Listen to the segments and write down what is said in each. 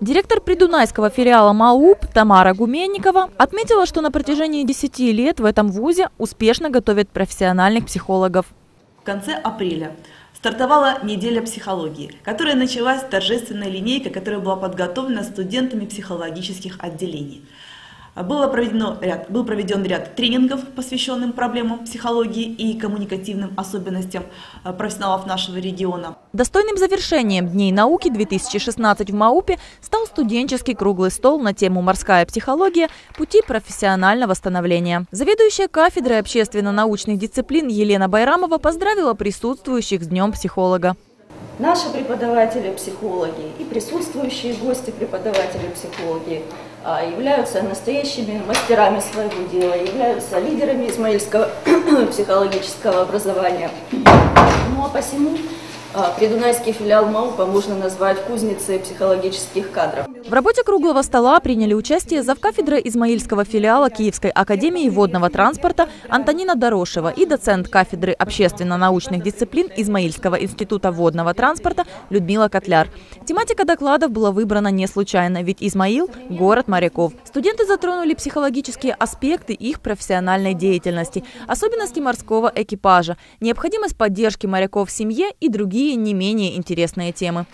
Директор придунайского филиала МАУП Тамара Гуменникова отметила, что на протяжении 10 лет в этом вузе успешно готовят профессиональных психологов. В конце апреля стартовала неделя психологии, которая началась с торжественной линейкой, которая была подготовлена студентами психологических отделений. Был проведен ряд тренингов, посвященных проблемам психологии и коммуникативным особенностям профессионалов нашего региона. Достойным завершением Дней науки 2016 в МАУПе стал студенческий круглый стол на тему «Морская психология. Пути профессионального становления». Заведующая кафедрой общественно-научных дисциплин Елена Байрамова поздравила присутствующих с Днем психолога. Наши преподаватели-психологи и присутствующие гости преподаватели-психологи являются настоящими мастерами своего дела, являются лидерами измаильского психологического образования. Ну а посему придунайский филиал МАУПа можно назвать кузницей психологических кадров. В работе круглого стола приняли участие завкафедры измаильского филиала Киевской академии водного транспорта Антонина Дорошева и доцент кафедры общественно-научных дисциплин Измаильского института водного транспорта Людмила Котляр. Тематика докладов была выбрана не случайно, ведь Измаил – город моряков. Студенты затронули психологические аспекты их профессиональной деятельности, особенности морского экипажа, необходимость поддержки моряков в семье и другие не менее интересные темы.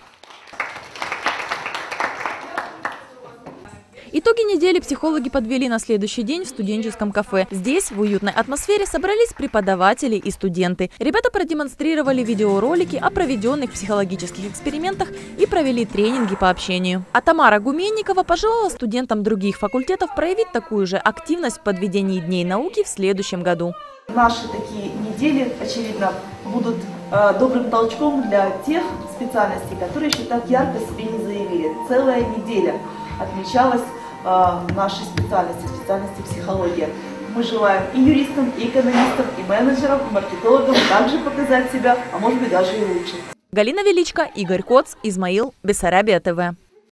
Итоги недели психологи подвели на следующий день в студенческом кафе. Здесь, в уютной атмосфере, собрались преподаватели и студенты. Ребята продемонстрировали видеоролики о проведенных психологических экспериментах и провели тренинги по общению. А Тамара Гуменникова пожелала студентам других факультетов проявить такую же активность в подведении Дней науки в следующем году. Наши такие недели, очевидно, будут добрым толчком для тех специальностей, которые еще так ярко себе не заявили. Целая неделя отмечалась нашей специальности психология. Мы желаем и юристам, и экономистам, и менеджерам, и маркетологам также показать себя, а может быть даже и лучше. Галина Величко, Игорь Коц, Измаил, Бессарабия ТВ.